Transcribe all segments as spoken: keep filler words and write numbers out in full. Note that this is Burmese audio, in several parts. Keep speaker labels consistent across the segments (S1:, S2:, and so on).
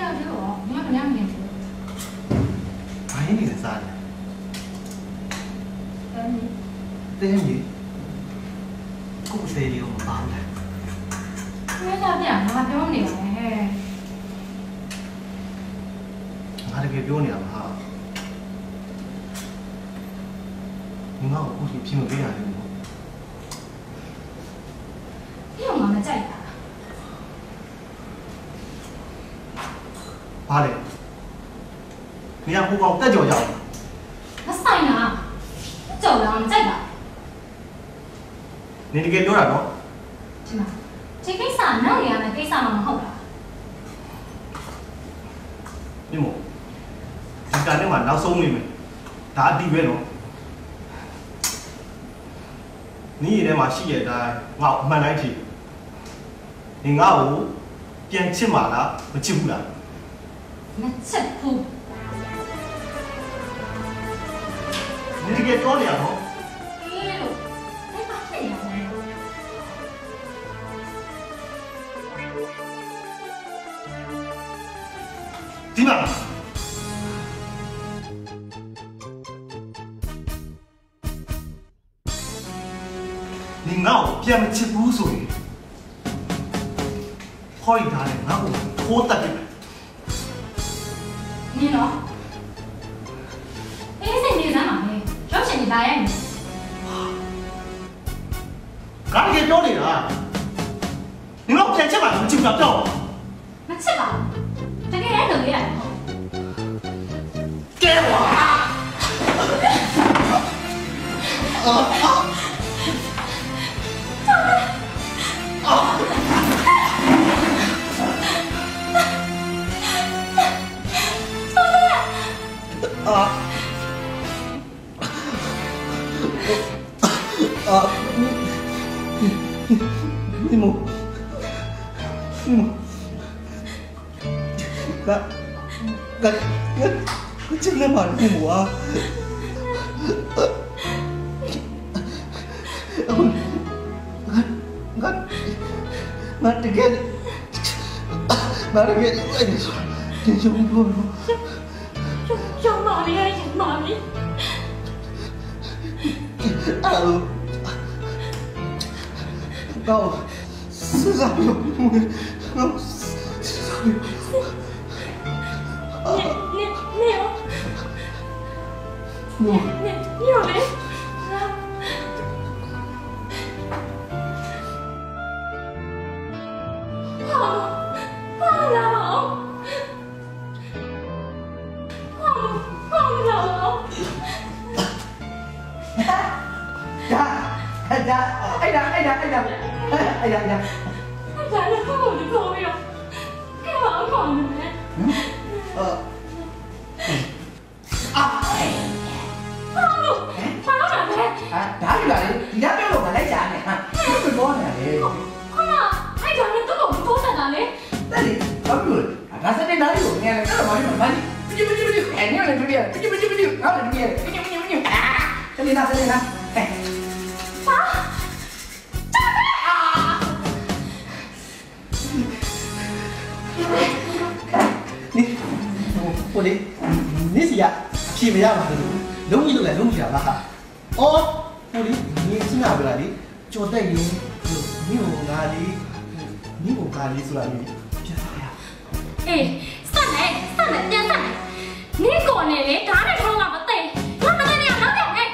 S1: ပြောတော့ငါကလည်းမနေဘူးဘာရင်းနေစားလဲတင်းကြီးကိုယ်စေးရောမပါဘူးငါကပြန်ငါပြောနေတယ်ဟဲ့ငါတကယ်ပြောနေတာဟာ你妈，我去批评别人的吗？你有妈妈在的。爸嘞，你让我帮再教教。那啥呢？教人在的。你这个表啥咯？什么？这给啥？哪里啊？那给啥嘛好的？你么？你干的嘛？老送你们，打地位咯。你那嘛事业在，我慢来提。你我变起码了，我记不了。那吃苦。你这个多了哦。哎呦，你把这样来。怎么？你我变了七八岁，可以打的，我拖得的。你喏，哎，这你干嘛呢？小心你打呀你！赶紧找你了，你我骗钱嘛，就不要找。那吃吧，这个人能力啊！给我！啊啊！啊！啊！啊！你你你母你母，那那那那真的吗？你母啊！妈这个，妈这个，哎，你说，你说不不。叫叫妈咪还是妈咪？啊，我四十秒，我四十秒。你你你有？你你你有没？哎呀，哎呀，哎呀，哎呀，哎呀呀！哎呀，你看我的朋友，干嘛搞的呢？嗯，呃，啊，哎，妈妈，妈妈呢？啊，哪里来的？你家表哥来家呢？啊，怎么多呢？哎呀，哎呀，你这个不多呢嘞？那你怎么了？他是在哪里有呢？这玩意儿哪里？不就不就不就，哎，你来这边，不就不就不就，哪来这边？不就不就不就，啊，这里呢，这里呢，哎。你，我的，你是呀？皮没呀嘛？容易都来容易了哈。哦，我的，你是哪个来的？就带你，你有哪里？你有哪里出来的？别啥呀？哎，上来，上来，别上来！你过来嘞，干的头发不对，我不对你老点哎。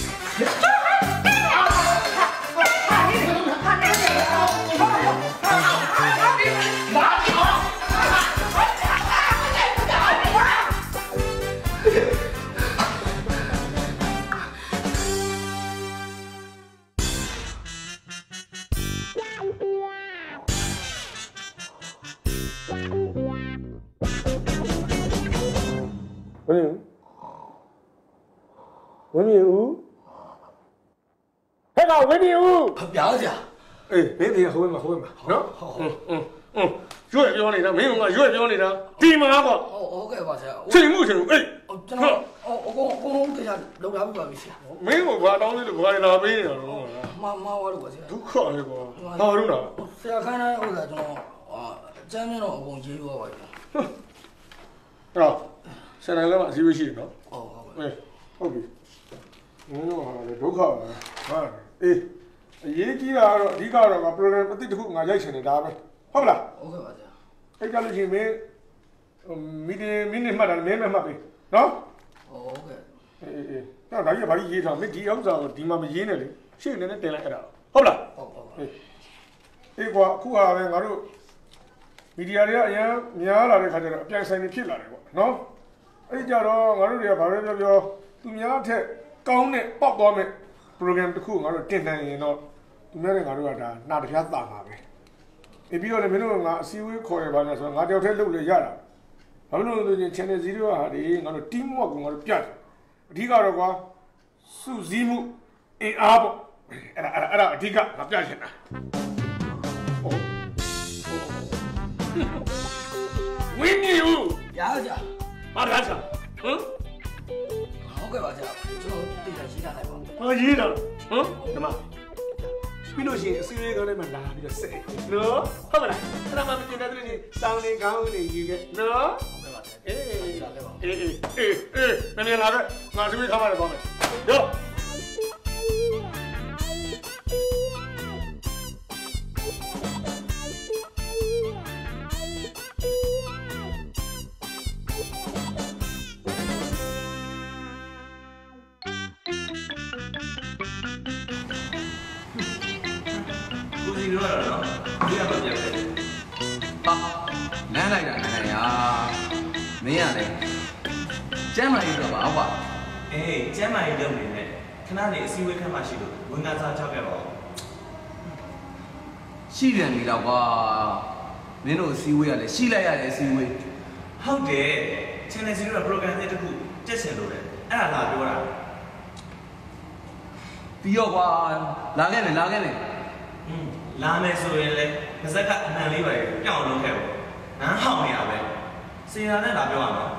S1: 文明屋，那个文明屋，表姐，哎，别别，后面吧，后面吧，好，好，好，嗯嗯嗯，有也表你的，没有啊，有也表你的，对吗？我，哦，OK，表姐，这木这木，哎，哦，真的，哦，我我我我等下楼下不表一下，没有我当时就我那边了，妈妈我我去，都可那个，好着呢，谁要看那我在中啊，咱们那公鸡我我，哼， တော့ဆယ်နိုင်လည်းမအစည်းအဝေးရှိတယ်နော်
S2: ဟုတ်ဟုတ်
S1: အေးဟုတ်ပြီမင်းတို့ဟာလေဒုက္ခပဲဟာအေးအရေးကြီးတာကတော့အဓိကတော့ငါ program အသစ်တစ်ခုငါရိုက်ချင်နေတာပဲဟုတ်လား
S2: ဟုတ်ကဲ့ပါဗျာ
S1: အဲ့ကြလို့ရှိရင်မင်းမီဒီမင်းနဲ့မှတ်တာမင်းနဲ့မှတ်ပြီနော်
S2: ဟုတ်ကဲ့
S1: အေးအေးတော့ဒါကြီးဘာကြီးရေးထားမင်းဒီဥစ္စာကိုဒီမှာမရေးနဲ့လေရှေ့နေနဲ့တင်လိုက်အဲ့ဒါဟုတ်လား
S2: ဟုတ်ဟုတ်
S1: အေးအေးကွာအခုဟာပဲငါတို့မီဒီယာတွေကအရင်များလာတဲ့ခါကျတော့အပြိုင်ဆိုင်တွေဖြစ်လာတယ်ပေါ့နော်အဲ့ကြတော့ငါတို့တွေကဘာပဲပြောပြောသူများထက်ကောင်းတဲ့ပေါက်သွားမဲ့ program တစ်ခုငါတို့တင်နိုင်ရင်တော့သူများတွေငါတို့ကဒါနာတပြားတာမှာပဲအေးပြီးတော့လည်းမင်းတို့ငါအစည်းအဝေးခေါ်ရပါနဲ့ဆိုတော့ငါတယောက်တည်းလုပ်လို့ရတာဘာလို့လဲဆိုရင် channel zero ဟာဒီငါတို့ team work ကိုငါတို့ပြတယ်အဓိကတော့ကွာစုစည်းမှုအင်အားပေါ့အဲ့ဒါအဲ့ဒါအဓိကငါပြချင်တာဟုတ်ဝင်းနေဦး
S2: ရပါကြ
S1: ဘာလဲစားဟမ်
S2: ဟုတ်ကဲ့ပါကြကျွန်တော်တိတ်တာရေးထားလိုက်ပါ
S1: ဘာရေးတာဟမ်ဒီမှာပြီးလို့ရှိရင်အစီအစဉ်ကလည်းမလာပြီးတော့ဆက်နော်ဟုတ်မလားအဲ့ဒါမှမတင်တဲ့သူတွေစောင်းနေကောင်းနေယူခဲ့နော်
S2: ဟုတ်ကဲ့ပါ
S1: အေးအေးအေးအေးအေးမမြင်လာတော့ငါစပြီးခါမှလည်းကောင်းမယ်ရော
S3: ဒီလိုရတော့ဒီကမပြတ်ပဲဟာနန်းလိုက်တာနန်းရမင်းရတယ်ကျမ်းမာရေးတော့ပါဟုတ်ပါ
S4: အေးကျမ်းမာရေးလုပ်နေတယ်ခဏနေအစည်းအဝေးခန်းမှရှိလို့ဝန်ခံစားချောက်ခဲ့ပါဦး
S3: ရှိပြန်နေတော့ကွာမင်းတို့အစည်းအဝေးရလဲရှိလိုက်ရတယ်အစည်းအဝေး
S4: ဟုတ်တယ် channel zero က program တစ်ခုတက်ဆင်လို့တယ်အဲ့ဒါလာပြောတာ
S3: ပြီးတော့ကွာလာခဲ့မယ်လာခဲ့မယ်
S4: อืมလာမယ်ဆိုရင်လေပါဇက်ကအနှံလေးပါပြောင်းလုပ်ခဲ့ပေါ့ဟမ်ဟောင်းနေတာပဲစင်ရနဲ့လာပြောရမှာ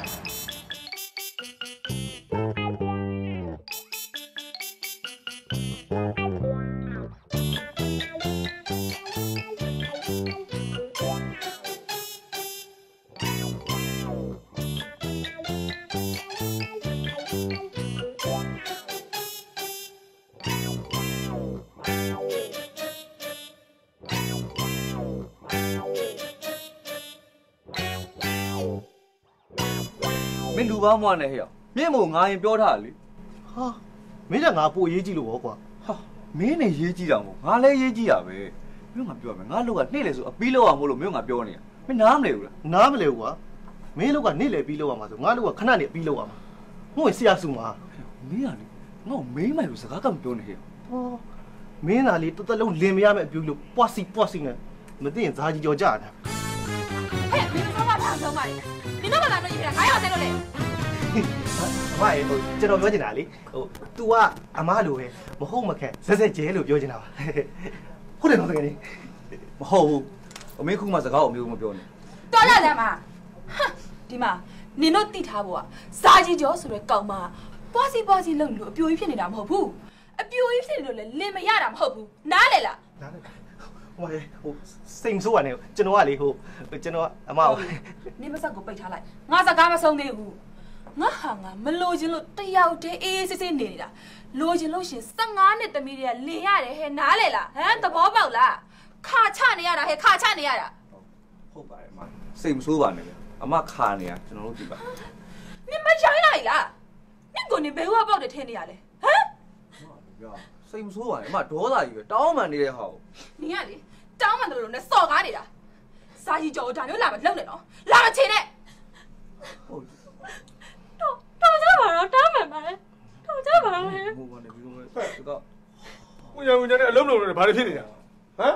S3: မင်းလူပေါင်းမွားနေဟဲ့မြင့်မို့ငါရင်ပြောထားလေ
S5: ဟာမင်းကငါပို့ရေးကြည့်လို့ပေါ့ကွာ
S3: ဟာမင်းနဲ့ရေးကြည့်တာမို့ငါလည်းရေးကြည့်ရပဲမင်းကပြောရမယ်ငါလောက်ကနှိမ့်လေဆိုအပီးလောက်အောင်မို့လို့မင်းကပြောနေတာမင်းနားမလဲဘူးလား
S5: နားမလဲဘူးကွာမင်းလောက်ကနေ့လေပြီးလောက်ရမှာဆိုငါလောက်ကခဏနေပြီးလောက်ရမှာငို့ဆရာစုမှာ
S3: မင်းကလေငါ့ကိုမေးမှလို့စကားကမပြောနဲ့ဟဲ့
S5: ဟောမင်းသာလေတသက်လုံးလင်မရမယ့်အပြူလို့ပွားစီပွားစီနဲ့မသိရင်ဇာကြီးကြော်ကြတာ
S6: ဟဲ့မင်းတော့မဖမ်းဆုံးပါနဲ့မင်းတော့မလာတော့ရေးတာငါရောက်တယ်လို့လေ
S5: အမရေဟိုကျွန်တော်ပြောချင်တာလေဟို तू ကအမားလိုပဲမဟုတ်မခက်ဇက်ဇက်ကျဲလို့ပြောချင်တာပါဟုတ်တယ်နော်တကယ်ကြီး
S3: မဟုတ်ဘူးအမေခုမှစကားအမျိုးမပြောနဲ့
S6: တော်လာတယ်မဒီမှာနင်တို့တိထားဖို့ကစာကြီးကျော်ဆိုတဲ့ကောင်မပွားစီပွားစီလုံလို့အပြိုကြီးဖြစ်နေတာမဟုတ်ဘူးအပြိုကြီးဖြစ်နေလို့လည်းလင်မရတာမဟုတ်ဘူးနားလေလား
S5: နားလေဟိုဟိုစိတ်ဆိုးရတယ်ကျွန်တော်ကလေဟိုကျွန်တော်အမကို
S6: နင်မဆက်ကိုပိတ်ထားလိုက်ငါစကားမဆုံးသေးဘူးငါဟာငါမလို့ချင်းလို့တယောက်တည်းအေးအေးဆေးဆေးနေနေတာလို့ချင်းလို့ရှင်ဆယ်ငါနှစ်သမီးတွေကလင်ရတယ်ဟဲ့နားလေလားဟမ်သဘောပေါက်လားခါချနေရတာဟဲ့ခါချနေရတာ
S3: ဟုတ်ပါတယ်အမစိတ်မဆိုးပါနဲ့အမခါနေရကျွန်တော်တို့ကြည့်ပါ
S6: နင်မချိုင်းလိုက်လားနင်ကိုနေဘယ်ဟောပေါက်တယ်ထင်နေရလဲဟမ်
S3: စိတ်မဆိုးပါနဲ့အမဒေါသကြီးပဲတောင်းမှန်နေတဲ့ဟာကို
S6: နင်ကလေတောင်းမှန်တယ်လို့နဲ့စော်ကားနေတာစာကြီးကြော်ဒါမျိုးလာမလှုပ်နဲ့နော်လာမချင်နဲ့
S3: ဟုတ်
S6: တော့တော့ကြပါတော့တောင်းမှန်ပါလေတော့ကြပါတော့ဟဲ့
S3: ဟိုကနေပြီးတော့ဒီက
S1: ဦးရဦးကျနဲ့အလုံးလုံးတွေဘာတွေဖြစ်နေကြဟမ်ဟမ်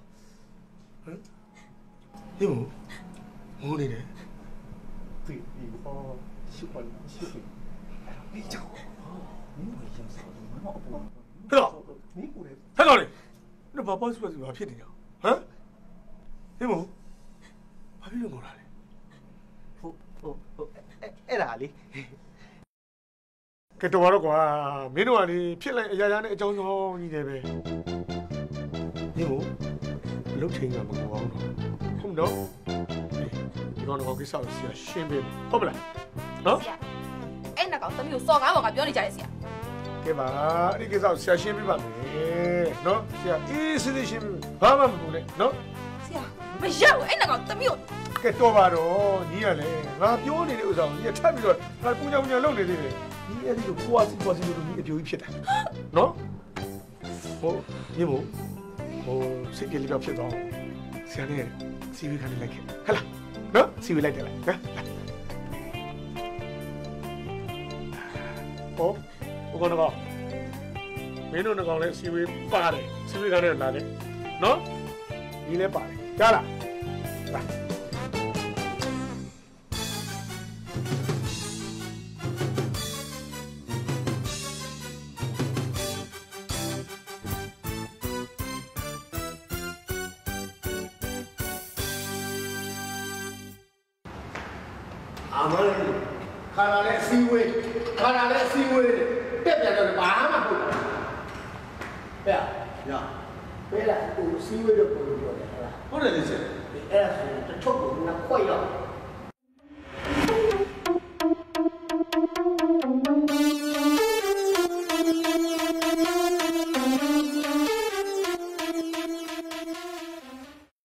S1: ဟင်းမငိုနေတယ်
S5: 对，你哦，喜欢喜欢，你讲，你不一样啥的，我老婆，
S1: 对吧？
S5: 你过来，
S1: 太高了，那爸爸是不是要骗你呀？啊？ဟင်းမဘာဖြစ်လို့ငိုလာလဲ
S5: ဟိုဟိုဟိုအဲ့ဒါလေ
S1: ကဲတော်တော့ကွာမင်းတို့ကလေဖြစ်လိုက်အရာရာနဲ့အကြောင်းကြောင်းကြီးတယ်ပဲဟင်းမလှုပ်ချိန်ကမငိုအောင်တော့ဟုတ်တော့ကောင်ကောင်ကိစ္စကိုဆရာရှင်းပေးမယ်ဟုတ်မလားနော်
S6: ဆရာအဲ့နှစ်ကောင်သမီးကိုစော်ကားပေါ်ကပြောနေကြတယ်ဆရာ
S1: ကဲပါအဲ့ဒီကိစ္စကိုဆရာရှင်းပေးပါမယ်နော်ဆရာအေးစစ်စစ်ရှင်းဘာမှမပူနဲ့နော်
S6: ဆရာမရောက်အဲ့နှစ်ကောင်သမီးကို
S1: ကဲတော့ပါတော့ညီရလေငါပြောနေတဲ့ဥစ္စာကိုညီထပ်ပြီးတော့ငါပူညောင်ညောင်လုပ်နေသေးတယ်ညီအဲ့ဒီကိုပွားစီပွားစီလို့ညီအပြိုကြီးဖြစ်တယ်နော်ဟိုညီမို့ဟိုစိတ်ကြလေးတော့ဖြစ်သွားဆရာနဲ့စီဝေးခန်းလိုက်ခဲ့ဟဲ့လားနော်စီဝေးလိုက်တယ်လားဟမ်ဟောဘုကောင်တော့မင်းတို့ကောင်လည်းစီဝေးပါတယ်စီဝေးခန်းနဲ့လာတယ်နော်ညီလည်းပါတယ်ကြားလားလာ
S7: အမလေးခါလာလဲစီဝေးခါလာလဲစီဝေးတက်ပြန်တော့ဘာမှမဟုတ်ဘူးဟဲ့ရပေးလာကိုစီဝေးတော့ပြောလို့ပြောတယ်ဟုတ်လား
S4: ဟုတ်တယ်လေဆရာ
S7: အဲ့ဒါဆိုတချို့ကငါခွက်ရောက်